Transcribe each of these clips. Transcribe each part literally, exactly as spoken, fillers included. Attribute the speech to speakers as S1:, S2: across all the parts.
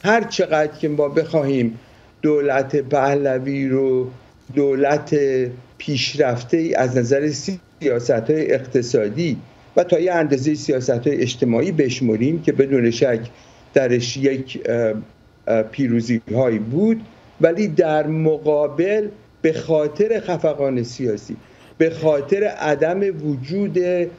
S1: هر چقدر که ما بخواهیم دولت پهلوی رو دولت پیشرفته ای از نظر سیاست‌های اقتصادی و تا یه اندازه سیاست‌های اجتماعی بشمریم که بدون شک درش یک پیروزی‌هایی بود، ولی در مقابل به خاطر خفقان سیاسی، به خاطر عدم وجود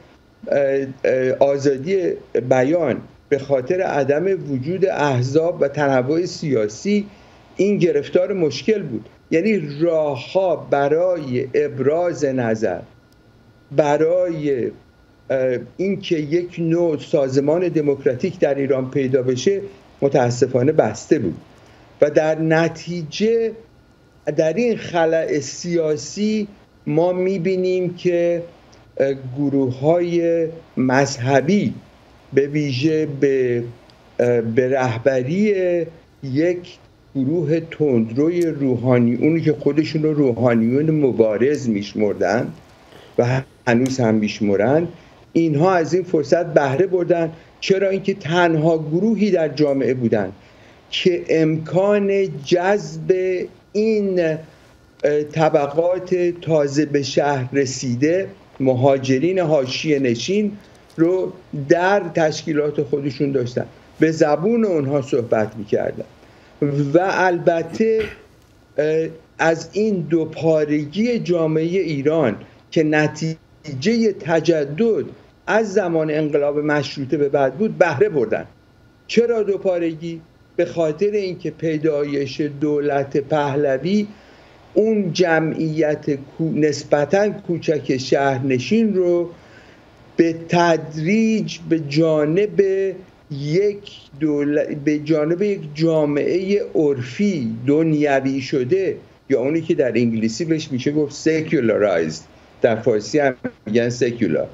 S1: آزادی بیان، به خاطر عدم وجود احزاب و تنوع سیاسی، این گرفتار مشکل بود. یعنی راه‌ها برای ابراز نظر، برای اینکه یک نوع سازمان دموکراتیک در ایران پیدا بشه متاسفانه بسته بود و در نتیجه در این خلأ سیاسی ما می‌بینیم که گروه‌های مذهبی به ویژه به به رهبری یک گروه تندروی روحانی، اونی که خودشون رو روحانیون مبارز میشمردن و هنوز هم میشمرن، اینها از این فرصت بهره بردن. چرا؟ اینکه تنها گروهی در جامعه بودن که امکان جذب این طبقات تازه به شهر رسیده، مهاجرین حاشیه نشین رو در تشکیلات خودشون داشتن، به زبون اونها صحبت میکردن. و البته از این دوپارگی جامعه ایران که نتیجه تجدد از زمان انقلاب مشروطه به بعد بود بهره بردن. چرا دوپارگی؟ به خاطر اینکه پیدایش دولت پهلوی اون جمعیت نسبتاً کوچک شهرنشین رو به تدریج به جانب یک دولت، به جانب یک جامعه عرفی دنیوی شده، یا اونی که در انگلیسی بهش میشه گفت secularized، در فارسی هم میگن secular،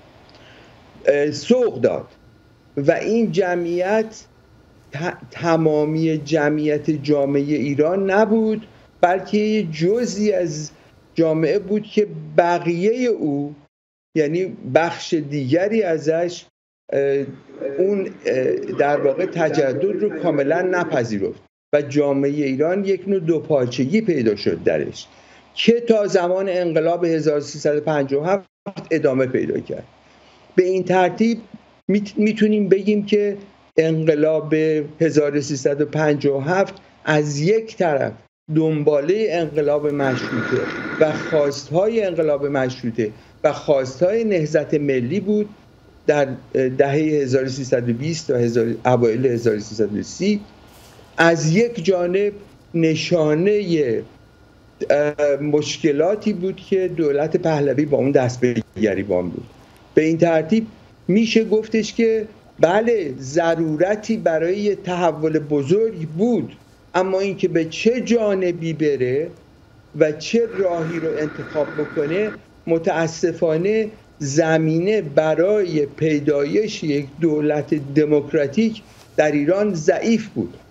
S1: سوق داد. و این جمعیت تمامی جمعیت جامعه ایران نبود، بلکه یه جزئی از جامعه بود که بقیه او، یعنی بخش دیگری ازش، اون در واقع تجدد رو کاملا نپذیرفت و جامعه ایران یک نوع دوپارچگی پیدا شد درش که تا زمان انقلاب هزار و سیصد و پنجاه و هفت ادامه پیدا کرد. به این ترتیب میتونیم بگیم که انقلاب هزار و سیصد و پنجاه و هفت از یک طرف دنباله انقلاب مشروطه و خواستهای انقلاب مشروطه و خواستهای نهضت ملی بود در دهه هزار و سیصد و بیست تا اوایل هزار و سیصد و سی. از یک جانب نشانه مشکلاتی بود که دولت پهلوی با اون دست به گریبان بود. به این ترتیب میشه گفتش که بله، ضرورتی برای تحول بزرگ بود، اما اینکه به چه جانبی بره و چه راهی رو انتخاب بکنه متاسفانه زمینه برای پیدایش یک دولت دموکراتیک در ایران ضعیف بود.